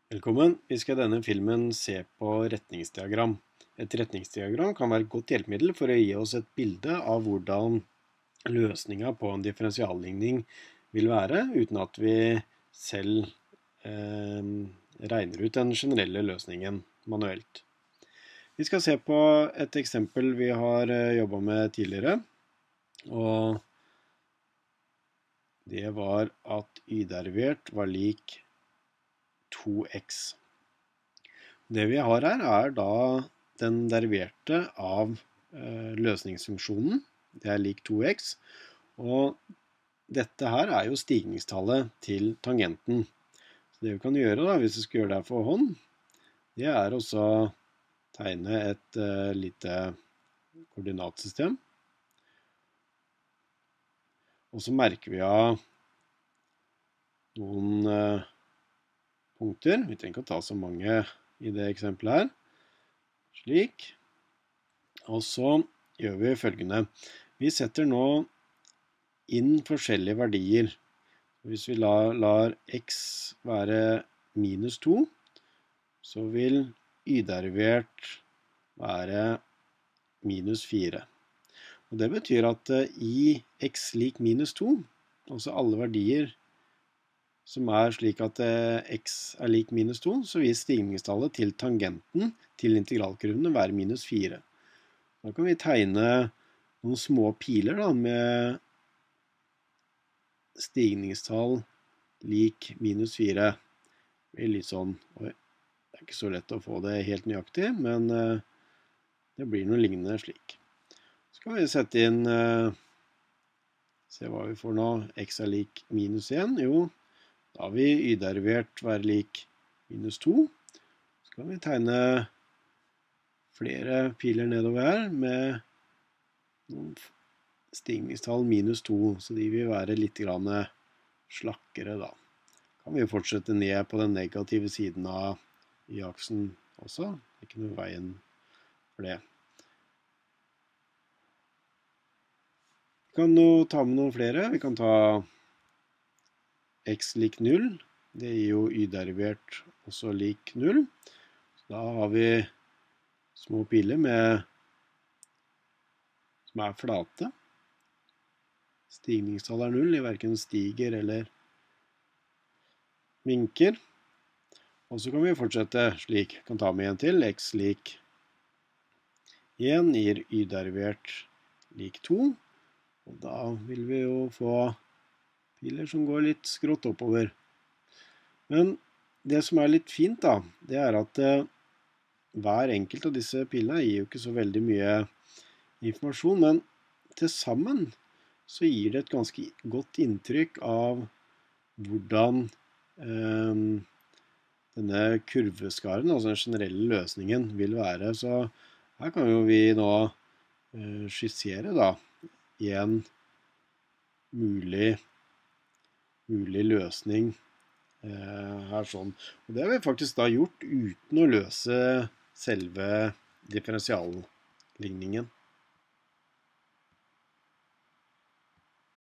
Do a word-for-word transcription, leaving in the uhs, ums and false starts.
Velkommen. Vi skal i denne filmen se på retningsdiagram. Et retningsdiagram kan være et godt hjelpemiddel for å gi oss et bilde av hvordan løsningen på en differensialligning vil være, uten at vi selv eh, regner ut den generelle løsningen manuelt. Vi skal se på et eksempel vi har jobbet med tidligere, og det var at y-derivert var lik to x. Det vi har her er da den deriverte av eh, løsningsfunksjonen. Det er lik to x, og dette her er jo stigningstallet til tangenten. Så det vi kan gjøre da, hvis vi skal gjøre det for hånd, det er også tegne et eh, lite koordinatsystem. Og så merker vi av noen eh, punkter. Vi trenger ikke å ta så mange i det eksempelet her. Slik. Og så gjør vi følgende. Vi setter nå inn forskjellige verdier. Hvis vi lar, lar x være minus to, så vil y-derivert være minus fire. Og det betyr at i x lik minus to, altså alle verdier som er slik at x er lik minus to, så vil stigningstallet til tangenten til integralkurvene være minus fire. Da kan vi tegne noen små piler da, med stigningstall lik minus fire. Det blir litt sånn, oi, det er ikke så lett å få det helt nøyaktig, men det blir noe lignende slik. Så kan vi sette inn, se hva vi får nå, x er lik minus en, jo, da vil y-derivert være lik minus to. Så kan vi tegne flere piler nedover her med noen stigningstall minus to, så de vil være litt grann slakkere da. Kan vi fortsette ned på den negative siden av y-aksen også. Det er ikke noe veien for det. Vi kan jo ta med noen flere. Vi kan ta x lik null, det gir jo y-derivert også lik null. Så da har vi små piler med, som er flate. Stigningstall er null, de hverken stiger eller minker. Og så kan vi fortsette slik. Vi kan ta med en til. X lik en gir y-derivert lik to. Og da vil vi jo få piler som går litt skrått oppover. Men det som er litt fint da, det er at eh, hver enkelt av disse pilene gir jo ikke så veldig mye informasjon, men til sammen så gir det et ganske godt inntrykk av hvordan eh, denne kurveskaren, altså den generelle løsningen, vil være. Så her kan jo vi nå eh, skissere da en mulig mulig løsning eh, her sånn. Og det har vi faktisk da gjort uten å løse selve differensialligningen.